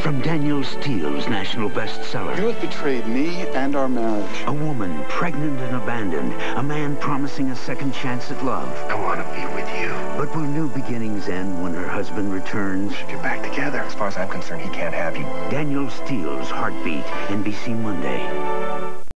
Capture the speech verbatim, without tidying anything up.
From Danielle Steele's national bestseller. You have betrayed me and our marriage. A woman pregnant and abandoned. A man promising a second chance at love. I want to be with you. But will new beginnings end when her husband returns? Get back together. As far as I'm concerned, he can't have you. Danielle Steele's Heartbeat, N B C Monday.